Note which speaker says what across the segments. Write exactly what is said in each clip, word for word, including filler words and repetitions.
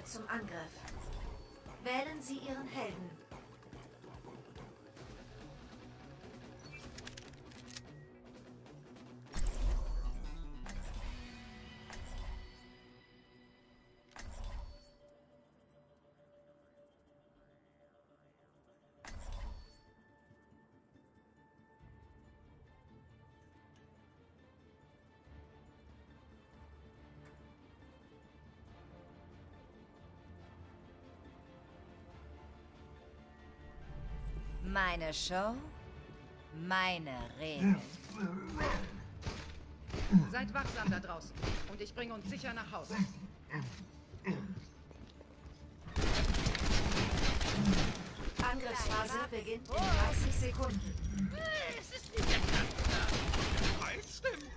Speaker 1: bereit zum Angriff. Wählen Sie Ihren Helden.
Speaker 2: Meine Show, meine Regeln.
Speaker 3: Seid wachsam da draußen und ich bringe uns sicher nach Hause.
Speaker 1: Angriffsphase beginnt in dreißig Sekunden.
Speaker 4: Es ist nicht der Kanzler. Preis stimmt.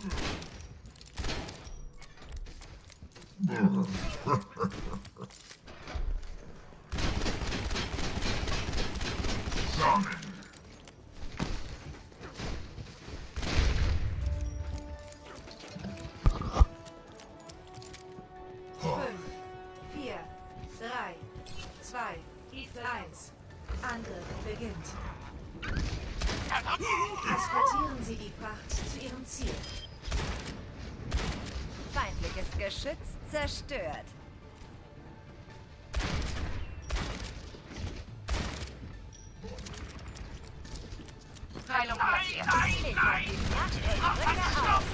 Speaker 5: Zusammen.
Speaker 1: Fünf, vier, drei, zwei, eins. Angriff beginnt. Transportieren Sie die Fracht zu Ihrem Ziel.
Speaker 2: Feindliches Geschütz zerstört.
Speaker 3: Teilung platziert.
Speaker 2: Ich mach die Macht und drücke auf.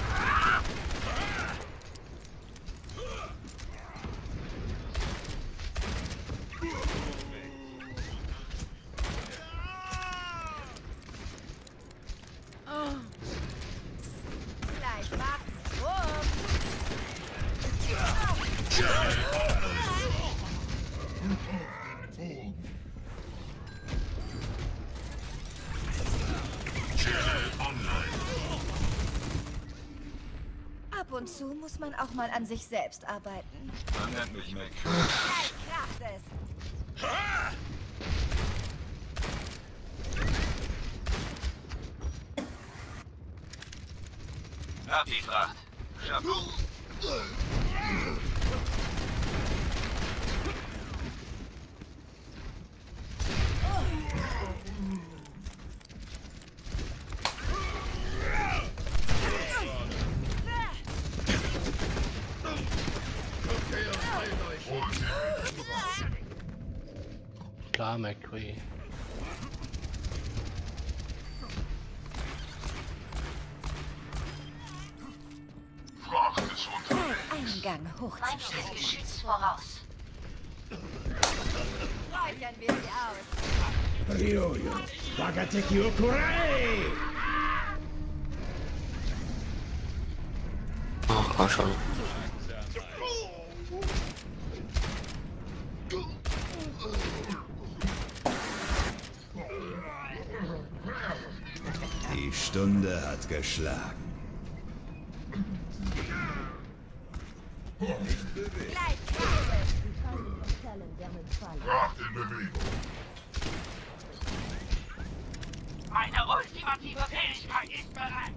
Speaker 2: Gleich macht's rum. Ab und zu muss man auch mal an sich selbst arbeiten.
Speaker 5: Man nennt mich Mac.
Speaker 2: Gleich kracht es.
Speaker 4: Hab die Fracht. Chapeau.
Speaker 6: Klar, McCree.
Speaker 5: Fracht ist unterwegs.
Speaker 2: Eingang hochzuschalten.
Speaker 1: Geschütz voraus.
Speaker 2: Räuchern wir sie aus.
Speaker 7: Ryoyo, Wagateki Okurai!
Speaker 8: Ach, komm schon.
Speaker 9: Die Stunde hat geschlagen.
Speaker 2: Gleich kracht es.
Speaker 5: Fracht in Bewegung.
Speaker 4: Meine ultimative Fähigkeit ist bereit.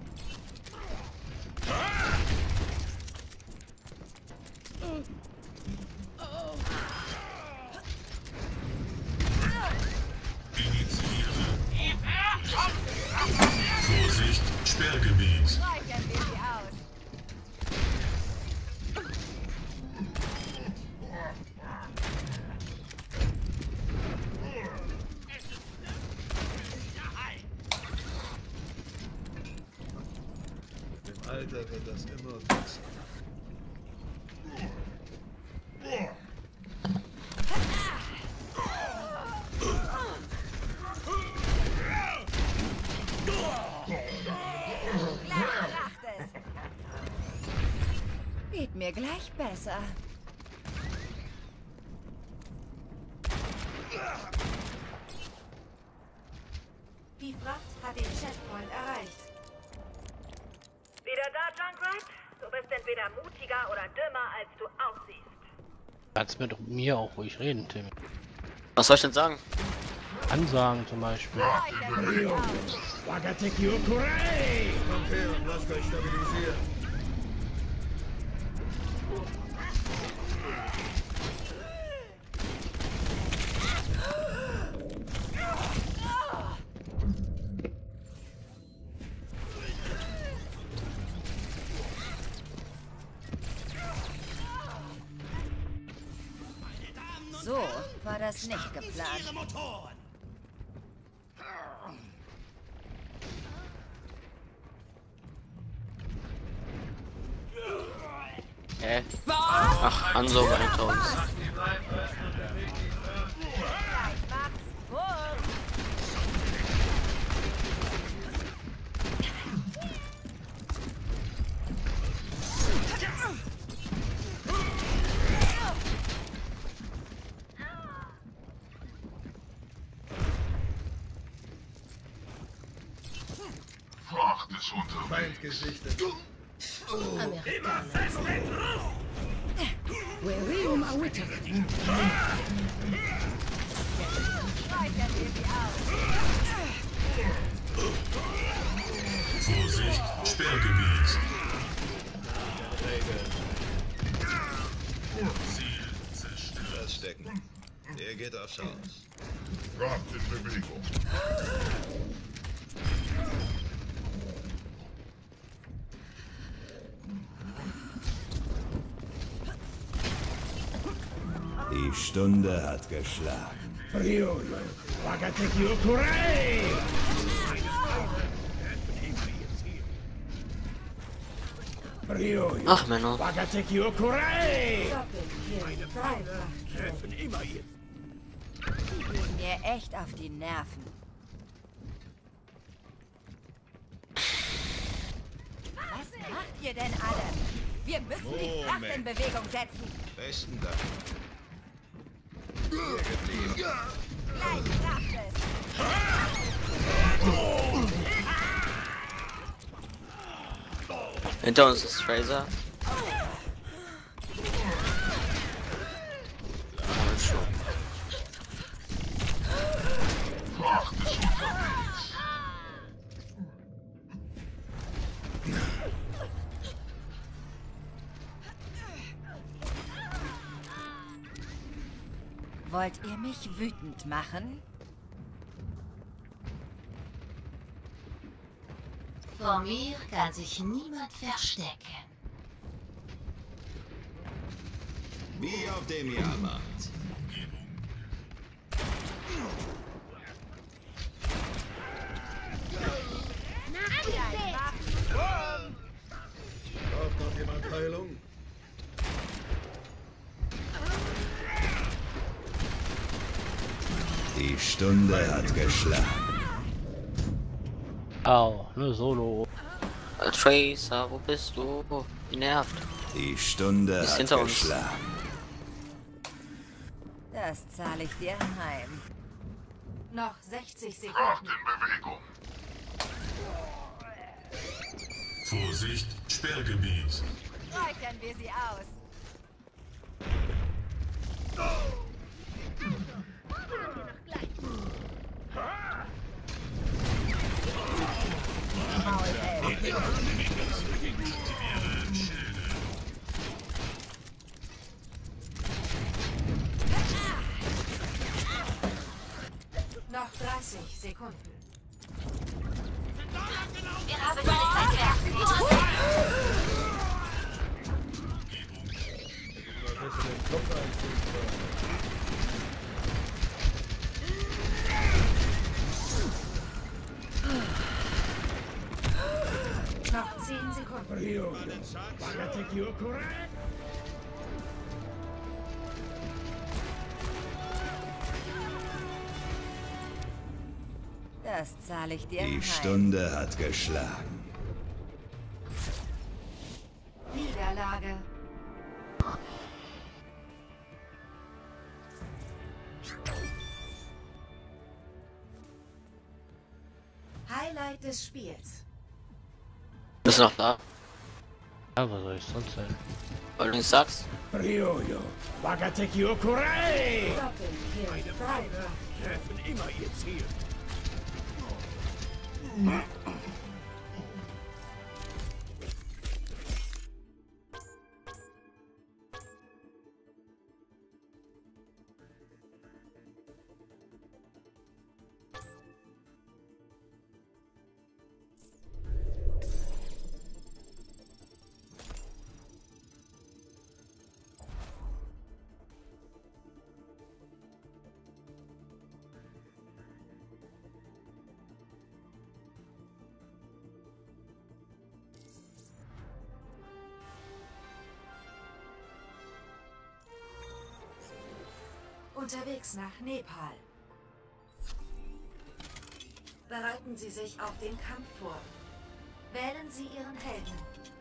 Speaker 4: Die Fährt kommt.
Speaker 5: Vorsicht, Sperrgebiet.
Speaker 2: Räuchern wir sie aus.
Speaker 9: Im Alter wird das immer besser.
Speaker 2: Gleich kracht es. Geht mir gleich besser.
Speaker 1: Die Fracht hat den Checkpoint erreicht.
Speaker 10: Wieder da, Junkrat? Du bist entweder mutiger oder dümmer, als du aussiehst.
Speaker 6: Kannst mit mir auch ruhig reden, Tim.
Speaker 8: Was soll ich denn sagen?
Speaker 6: Ansagen zum Beispiel.
Speaker 2: Räuchern wir sie aus.
Speaker 7: Wagateki Okurai!
Speaker 9: Kommt her und lasst euch stabilisieren.
Speaker 2: So war das nicht geplant.
Speaker 8: Hä? Ach, Anso war hinter uns.
Speaker 5: Fracht ist unterwegs.
Speaker 9: Feind gesichtet.
Speaker 5: Vorsicht, Sperrgebiet. Ziel zerstört.
Speaker 9: Verstecken. Der geht aufs Haus.
Speaker 5: Fracht in Bewegung.
Speaker 9: Die Stunde hat geschlagen.
Speaker 7: Ryoyo, Wagateki Okurai! Ryoyo,
Speaker 8: Ach, Männer.
Speaker 7: Wagateki Okurai!
Speaker 1: Doppelkill. Dreifach.
Speaker 7: Treffen immer jetzt.
Speaker 2: Gehen mir echt auf die Nerven. Was macht ihr denn alle? Wir müssen die Fracht in Bewegung setzen.
Speaker 9: Besten Dank.
Speaker 2: Gleich klappt es.
Speaker 8: Hinter uns ist Tracer.
Speaker 5: Fracht ist unterwegs.
Speaker 2: Wollt ihr mich wütend machen?
Speaker 1: Vor mir kann sich niemand verstecken.
Speaker 9: Wie auf dem Jahrmarkt. Braucht noch jemand Heilung? Die Stunde hat geschlagen.
Speaker 6: Au, ne Solo.
Speaker 8: Äh, Tracer, wo bist du? Wie nervt.
Speaker 9: Die Stunde
Speaker 8: Ist
Speaker 9: hat
Speaker 8: hinter uns.
Speaker 9: geschlagen.
Speaker 2: Das zahle ich dir heim.
Speaker 1: Noch sechzig
Speaker 5: Fracht
Speaker 1: Sekunden.
Speaker 5: in Bewegung. Vorsicht, Sperrgebiet.
Speaker 2: Räuchern wir sie aus.
Speaker 1: Noch dreißig Sekunden.
Speaker 10: Wir haben Polizeiwerk.
Speaker 1: Noch zehn Sekunden.
Speaker 7: Ryoyo, Wagateki Okurai!
Speaker 2: Das zahle ich dir
Speaker 9: Die
Speaker 2: heim.
Speaker 9: Stunde hat geschlagen.
Speaker 1: Niederlage. Highlight des Spiels.
Speaker 8: Bist du noch da?
Speaker 6: Ja, was soll ich sonst sein?
Speaker 8: Weil du nicht sagst?
Speaker 7: Ryoyo, Wagateki Okurai!
Speaker 1: Doppelkill. Dreifach.
Speaker 7: Treffen immer ihr Ziel.
Speaker 1: Unterwegs nach Nepal. Bereiten Sie sich auf den Kampf vor. Wählen Sie Ihren Helden.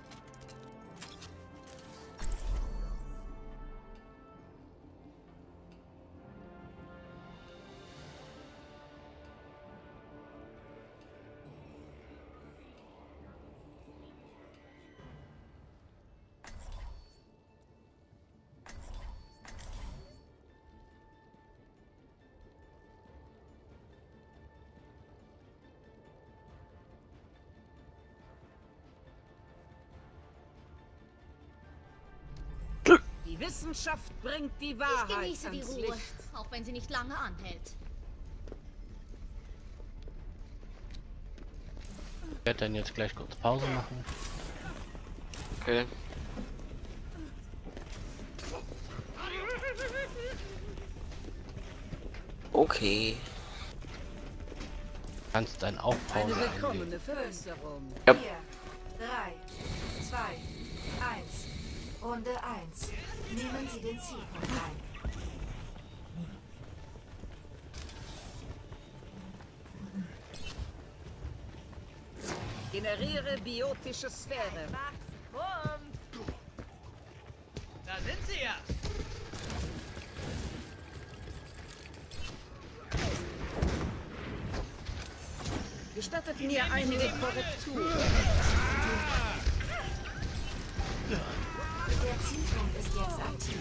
Speaker 3: Die Wissenschaft bringt die Wahrheit
Speaker 11: Ich genieße die
Speaker 3: ans
Speaker 11: Ruhe,
Speaker 3: Licht.
Speaker 11: auch wenn sie nicht lange anhält.
Speaker 6: Ich werde dann jetzt gleich kurz Pause machen.
Speaker 8: Okay. Okay.
Speaker 6: Du kannst dann auch Pause
Speaker 3: Eine
Speaker 6: anlegen.
Speaker 3: willkommene Verbesserung.
Speaker 8: Ja.
Speaker 1: vier, drei, zwei, eins. Runde eins. Nehmen Sie den Zielpunkt ein.
Speaker 3: Generiere biotische Sphäre.
Speaker 4: Da sind sie ja.
Speaker 3: Gestattet mir einige Korrekturen.
Speaker 1: Der Zielpunkt ist jetzt aktiv.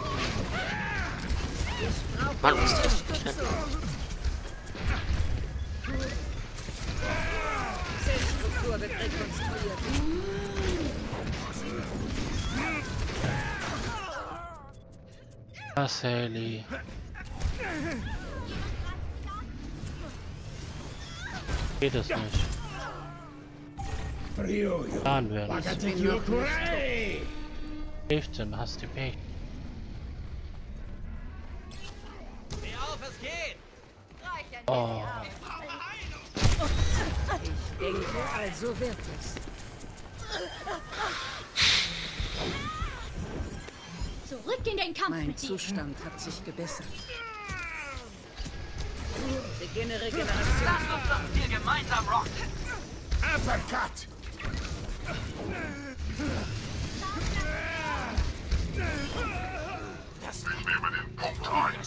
Speaker 3: Ich brauche
Speaker 8: Mann, was ist das?
Speaker 3: Unterstützung. Zellstruktur wird rekonstruiert.
Speaker 6: Was, Haley? Geht es nicht.
Speaker 7: Ryoyo.
Speaker 6: Fahren werden.
Speaker 7: Wagateki Okurai!
Speaker 6: fünfzehn, hast du Pech.
Speaker 4: Steh auf, es geht.
Speaker 6: Oh.
Speaker 3: Ich denke, also wird es.
Speaker 11: Zurück in den Kampf
Speaker 3: Mein
Speaker 11: mit dir.
Speaker 3: Zustand hat sich gebessert. Beginne Regeneration.
Speaker 4: Wir gemeinsam rocken.
Speaker 7: Uppercut!
Speaker 4: Das
Speaker 5: Ich nehme den Punkt ein.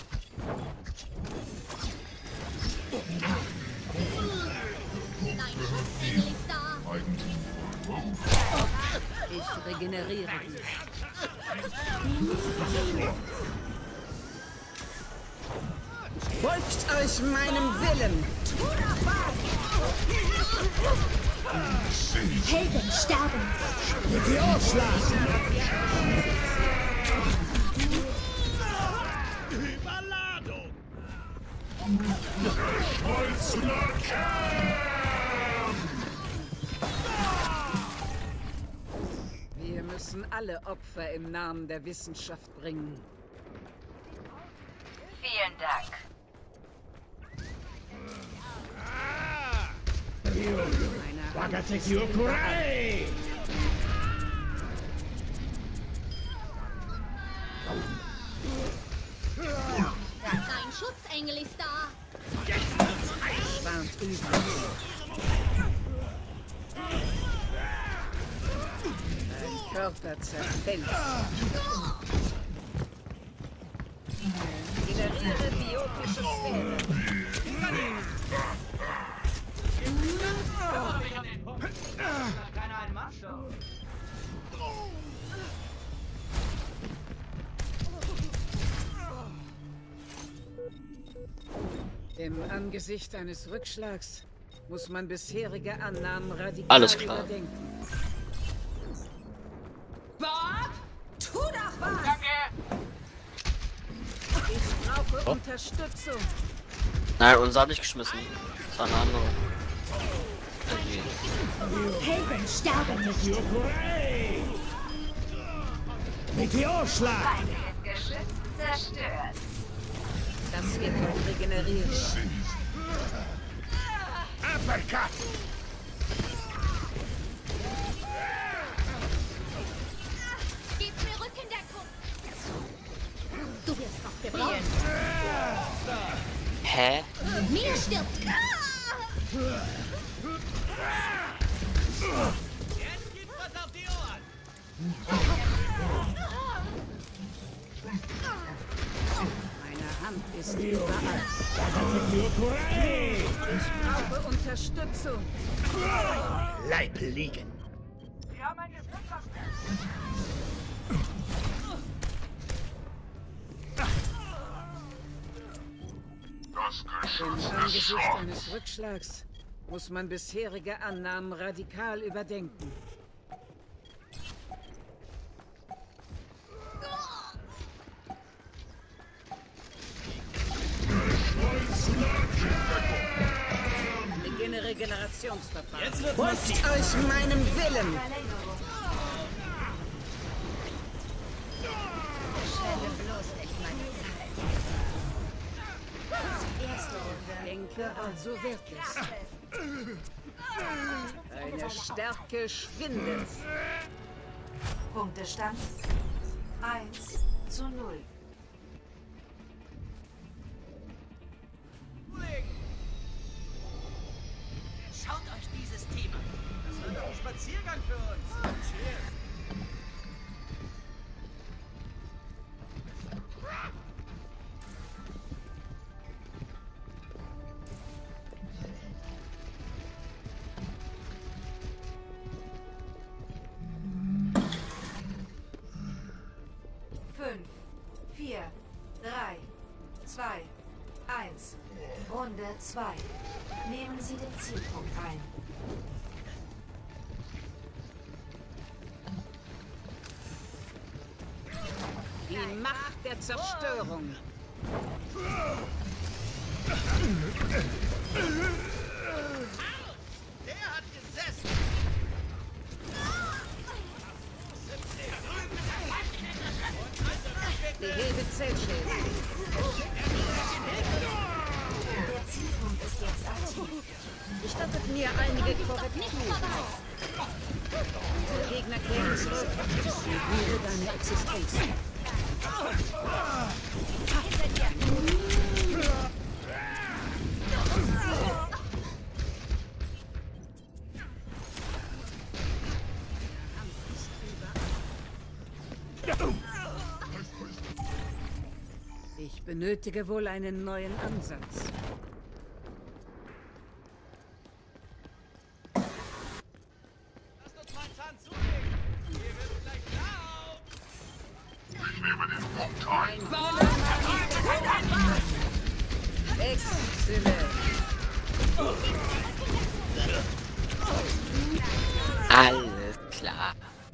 Speaker 11: Dein Schutzengel ist da.
Speaker 5: Eigentum.
Speaker 3: Ich regeneriere dich. Folgt euch meinem Willen.
Speaker 11: Helden sterben.
Speaker 7: Meteorschlag! Überladung!
Speaker 5: Geschmolzener Kern!
Speaker 3: Wir müssen alle Opfer im Namen der Wissenschaft bringen.
Speaker 10: Vielen Dank.
Speaker 7: Ryoyo.
Speaker 3: Meine
Speaker 7: Wagateki Okurai!
Speaker 11: Dein Schutzengel ist da.
Speaker 3: schwant über. Dein Körper zerfällt. Generiere biotische Sphäre.
Speaker 4: keiner einen Macho.
Speaker 3: Im Angesicht eines Rückschlags muss man bisherige Annahmen radikal
Speaker 8: Alles klar.
Speaker 3: überdenken.
Speaker 2: Bob? Tu doch was!
Speaker 3: Ich brauche Unterstützung.
Speaker 8: Nein, uns hat nicht geschmissen. Das war eine andere. Irgendwie.
Speaker 11: Helden sterben.
Speaker 7: Wagateki Okurai! Meteorschlag!
Speaker 10: Geschützt zerstört.
Speaker 3: Das wird noch regenerieren.
Speaker 7: Uppercut!
Speaker 11: Gib mir Rückendeckung. Du wirst noch
Speaker 2: gebraucht.
Speaker 8: Hä?
Speaker 11: Mir stirbt.
Speaker 4: Jetzt gibt's was auf die Ohren.
Speaker 3: Meine Hand ist überall. Ich brauche Unterstützung.
Speaker 7: Leib liegen.
Speaker 4: Wir haben ein Gefängnis.
Speaker 3: Im Angesicht eines Rückschlags muss man bisherige Annahmen radikal überdenken. Beginne Regenerationsverfahren.
Speaker 4: Jetzt wird's
Speaker 3: Folgt euch meinem Willen!
Speaker 1: Verlängerung.
Speaker 2: Verschwende bloß nicht meine Zeit.
Speaker 1: Erste Runde.
Speaker 3: Denke, also wird es. Deine Stärke schwindet.
Speaker 1: Punktestand eins zu null.
Speaker 4: Schaut euch dieses Team an. Das wird ein Spaziergang für uns. Cheers.
Speaker 1: fünf, vier, drei, zwei, eins. Runde zwei. Nehmen Sie den Zielpunkt ein.
Speaker 3: Die Macht der Zerstörung.
Speaker 4: Der hat gesessen.
Speaker 3: Behebe Zellschäden.
Speaker 1: Der Zielpunkt ist jetzt aktiv.
Speaker 3: Gestattet mir einige
Speaker 11: Nicht
Speaker 3: Korrekturen.
Speaker 11: vorbei.
Speaker 3: Der Gegner kehrt zurück. Negiere deine Existenz. Ich benötige wohl einen neuen Ansatz.
Speaker 4: Lasst uns mal einen Zahn zulegen. Hier wird's gleich blau.
Speaker 5: Ich nehme den Punkt ein.
Speaker 3: Exzellent.
Speaker 8: Alles klar.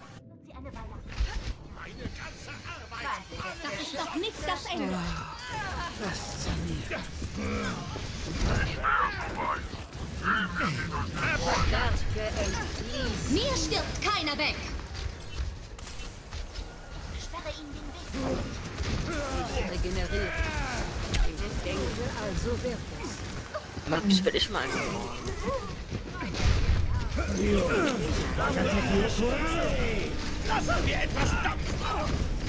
Speaker 11: Das ist doch nicht das Ende.
Speaker 3: Faszinierend.
Speaker 5: Stärke
Speaker 3: Stärke entfließt.
Speaker 11: Mir stirbt keiner weg.
Speaker 3: Regeneriert. Ich denke, also wird es.
Speaker 8: Mann, das will ich mal.
Speaker 7: Lassen wir etwas Dampf drauf.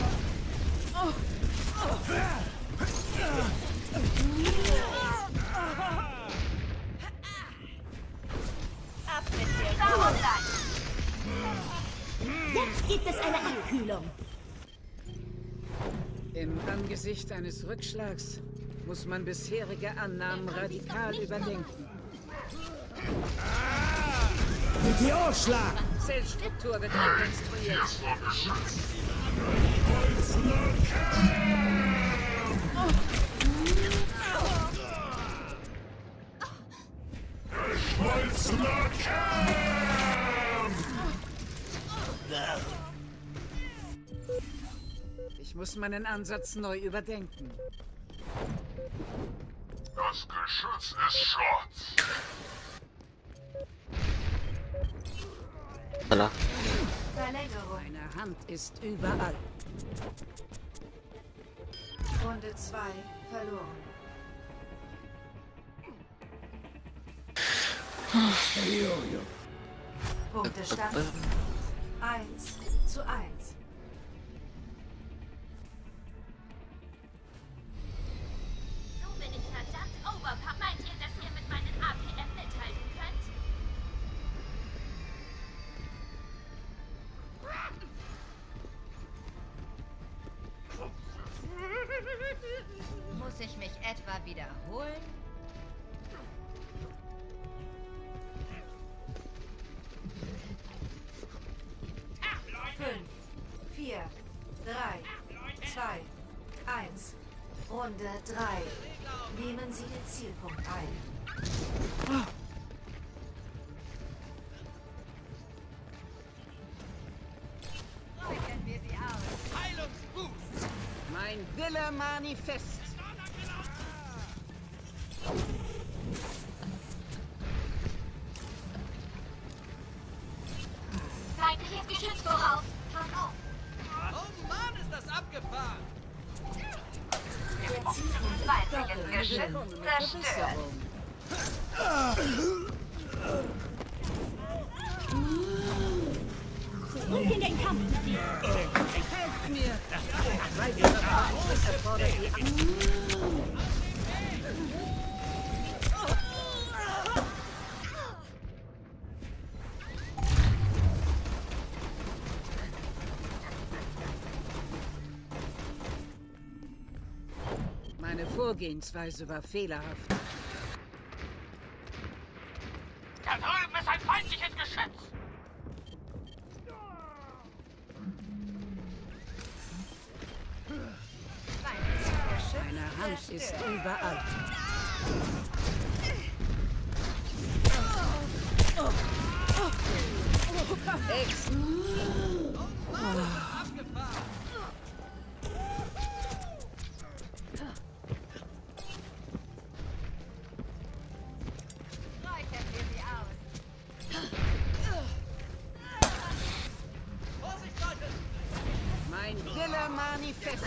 Speaker 2: Ab mit dir, Sauerland!
Speaker 11: Jetzt gibt es eine Abkühlung.
Speaker 3: Im Angesicht eines Rückschlags muss man bisherige Annahmen radikal überdenken.
Speaker 7: Meteorschlag.
Speaker 3: Zellstruktur wird rekonstruiert.
Speaker 5: Geschmolzener Kern!
Speaker 3: Ich muss meinen Ansatz neu überdenken.
Speaker 5: Das Geschütz ist Schrott.
Speaker 8: Voilà.
Speaker 1: Verlängerung.
Speaker 3: Meine Hand ist überall.
Speaker 1: Runde zwei verloren. Punktestand eins zu eins.
Speaker 2: Muss ich mich etwa wiederholen?
Speaker 1: fünf, vier, drei, zwei, eins. Runde drei. Nehmen Sie den Zielpunkt ein.
Speaker 2: Räuchern wir sie aus.
Speaker 4: Heilungsboost!
Speaker 3: Mein Wille manifest.
Speaker 11: Feindliches Geschütz voraus. Pass auf.
Speaker 4: Oh Mann, ist das abgefahren!
Speaker 1: Der Zielpunkt
Speaker 2: Feindliches Geschütz zerstört.
Speaker 11: Zurück in den Kampf.
Speaker 3: Helft mir. Weiterer Fortschritt erfordert die Meine Vorgehensweise war fehlerhaft.
Speaker 5: Da drüben ist ein feindliches Geschütz!
Speaker 2: Feindliches Geschütz
Speaker 3: Meine Hand ist überall. Ex.
Speaker 4: Abgefahren!
Speaker 2: Räuchern wir sie aus.
Speaker 4: Vorsicht, Leute!
Speaker 3: Mein Wille manifest.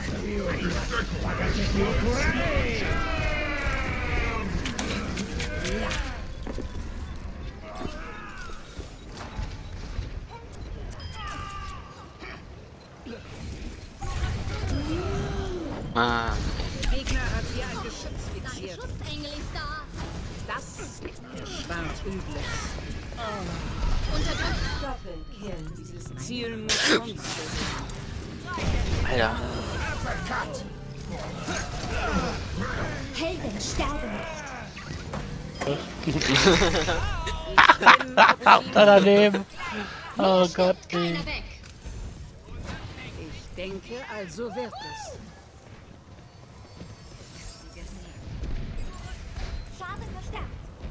Speaker 8: Ah,
Speaker 3: Gegner hat hier ein Geschütz
Speaker 11: Dein
Speaker 3: fixiert.
Speaker 11: Schutzengel ist da.
Speaker 3: Das erspart Übles.
Speaker 11: Unterdrückt.
Speaker 1: Doppelkill.
Speaker 3: Dieses Ziel muss uns sein.
Speaker 8: Alter.
Speaker 11: Helden sterben nicht.
Speaker 6: Ab da daneben. Oh Gott, nee.
Speaker 11: Keiner weg.
Speaker 3: Ich denke, also wird es.
Speaker 11: Schaden verstärkt.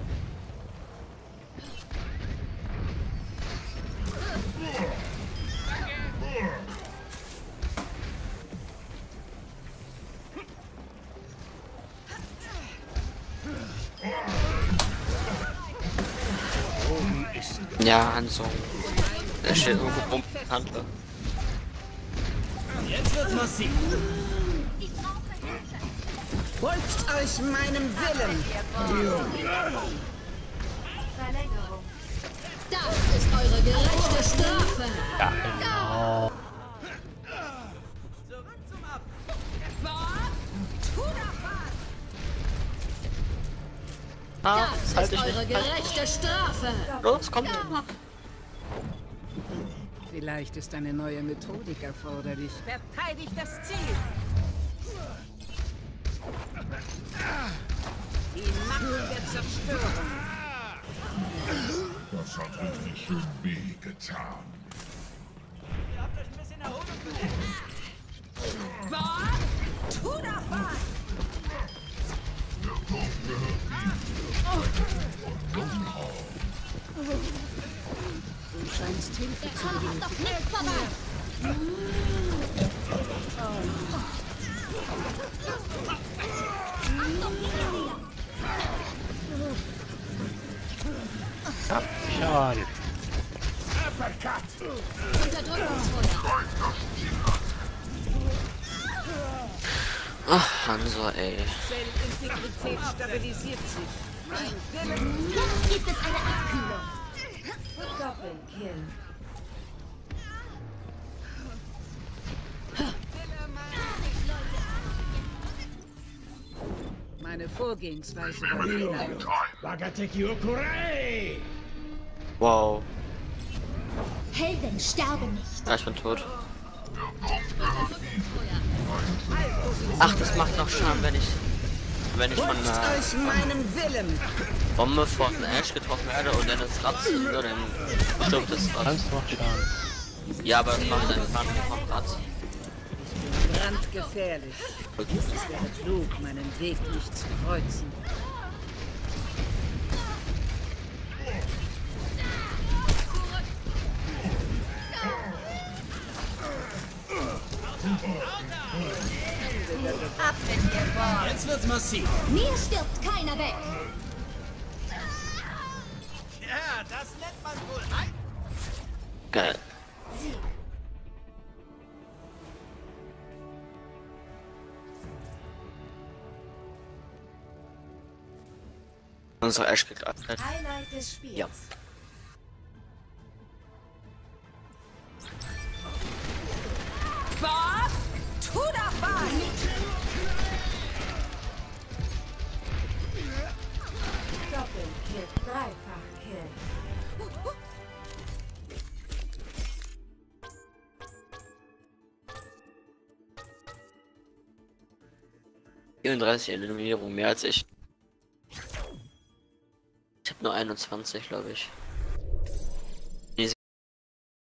Speaker 8: Ja, Hanzo. Der steht irgendwo rum. Hunter.
Speaker 7: Jetzt wird's massiv.
Speaker 11: Ich brauche Hilfe.
Speaker 3: Folgt euch meinem Willen.
Speaker 1: Verlängerung.
Speaker 11: Das ist eure gerechte Strafe.
Speaker 6: Ja, genau.
Speaker 4: Zurück zum Ab!
Speaker 8: Ah,
Speaker 11: Das
Speaker 8: das halte
Speaker 11: ist
Speaker 8: ich
Speaker 11: eure
Speaker 8: nicht.
Speaker 11: gerechte Strafe.
Speaker 8: Los, komm.
Speaker 3: Vielleicht ist eine neue Methodik erforderlich. Verteidigt das Ziel. Die Macht der Zerstörung.
Speaker 5: Das hat richtig schön weh getan.
Speaker 4: Ihr habt euch ein bisschen Erholung verdient.
Speaker 2: Tu doch was!
Speaker 5: Der Punkt gehört
Speaker 3: Du scheinst Hilfe
Speaker 11: Der
Speaker 3: zu
Speaker 11: Kampf
Speaker 3: gewinnen.
Speaker 11: ist noch nicht vorbei.
Speaker 6: Ja, schon.
Speaker 11: Unterdrückungsfeuer.
Speaker 8: Ach, Hanzo, ey.
Speaker 3: Zellintegrität stabilisiert sich. Mein Willen.
Speaker 11: Jetzt gibt es eine Abkühlung.
Speaker 1: Doppelkill.
Speaker 3: Meine Vorgehensweise war fehlerhaft.
Speaker 7: Wagateki Okurei!
Speaker 8: Wow.
Speaker 11: Helden sterben nicht.
Speaker 8: Ja, ich bin tot.
Speaker 11: Unterdrückungsfeuer.
Speaker 8: Ach, das macht noch Schaden, wenn ich wenn ich von einer
Speaker 3: euch meinem Willen.
Speaker 8: Bombe von Ash getroffen werde und dann das Rad zünde, dann stirbt das Rad.
Speaker 6: Kannst macht Schaden.
Speaker 8: Ja, aber es macht einen Schaden vom Rad.
Speaker 3: Brandgefährlich. Es wäre klug, meinen Weg nicht zu kreuzen.
Speaker 2: Ab mit dir, Boah.
Speaker 7: Jetzt wird's massiv.
Speaker 11: Mir stirbt keiner weg.
Speaker 4: Ja, das nennt man wohl ein.
Speaker 8: Geil.
Speaker 1: Sieg.
Speaker 8: Unsere Ash geklappt.
Speaker 1: Highlight des Spiels.
Speaker 8: Ja.
Speaker 2: Boah, tu doch was!
Speaker 1: Doppelkill, Dreifachkill.
Speaker 8: vierunddreißig Eliminierungen, mehr als ich. Ich habe nur einundzwanzig, glaube ich.